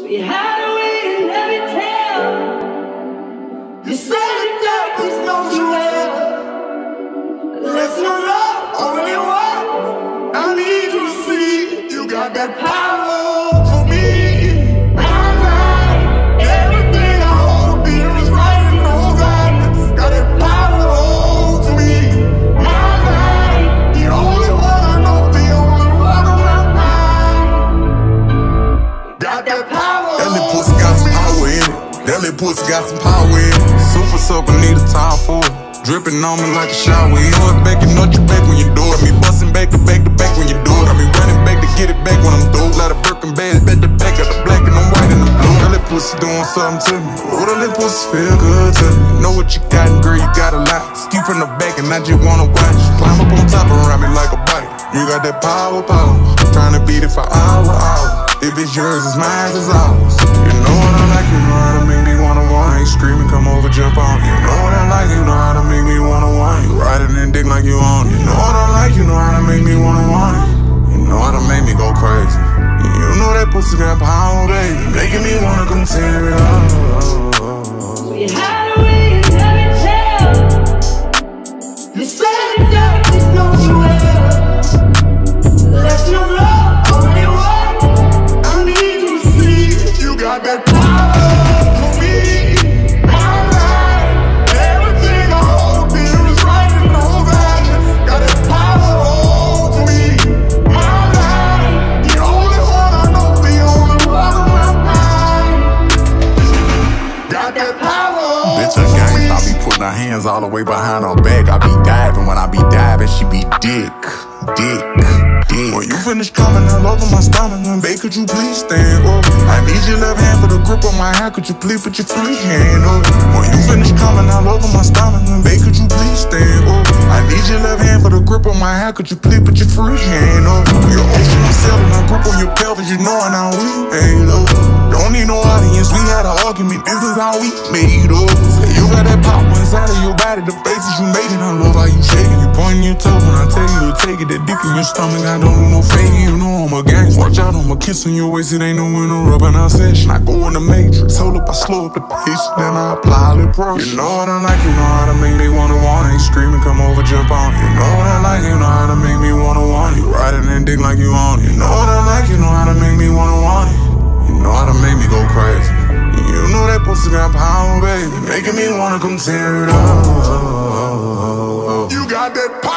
You hide away and never tell. You say the darkness knows you well. Let's no love, only one. I need you to see you got that power for me. My life, everything I hold dear is right in those eyes. Got that power for me. My life, the only one I know, the only one on my mind. Got that power. That little pussy got some power in it. That little pussy got some power in it. Super soaker, need a time for it. Dripping on me like a shower. You know it back, you know you back when you do it. Me busting back to back to back when you do it. I be running back to get it back when I'm through. Like a Birkin bag, back to back, got the black and the white and the blue. That little pussy doing something to me. Oh, that little pussy feel good to me. Know what you got, and girl, you got a lot. Ski from the back and I just wanna watch. Climb up on top and ride me like a bike. You got that power. Trying to beat it for hour. If it's yours, it's mine, it's ours. You know what I like, you know how to make me wanna want. I ain't screaming, come over, jump on. You know what I like, you know how to make me wanna want. You riding and dick like you on. You know what I like, you know how to make me wanna want it. You know how to make me go crazy. You know that pussy got power, baby, making me wanna come tear it up. You hide away and never tell. You say the darkness knows you well. Let's no love, only one. I need you to see you got that power for me. My life, everything I hold dear is right in those eyes. Got that power for me. My life, the only one I know, the only one on my mind. Got that power. Bitch, a gangsta, I be putting her hands all the way behind her back. I be diving, when I be diving, she be dick. When you finish coming all over my stomach, then babe, could you please stand up? I need your left hand for the grip on my hand, could you please put your free hand up? When you finish coming all over my stomach, then babe, could you please stand up? I need your left hand for the grip on my hand, could you please put your free hand up? Your ocean, I'm selling, I grip on your pelvis, you know how we made up. Don't need no audience, we had an argument, this is how we made up. Say you got that power inside of your body, the faces you made it, I love how you shaking, you pointing your toe when I tell you to take it, that dick in your stomach, I don't do no faking, you know I'm a gangster. Watch out, I'm a kiss on your waist, it ain't no interrupting our session. I go in the matrix, hold up, I slow up the pace, then I apply the pressure. You know what I like, you know how to make me wanna want. I ain't screaming, come over, jump on. You know what I like, you know how to make me wanna want. You riding and dick like you on. You know what I like, you know how to make me wanna want it. You know how to make me go crazy. You know that pussy got power, baby, making me wanna come tear it up. You got that power.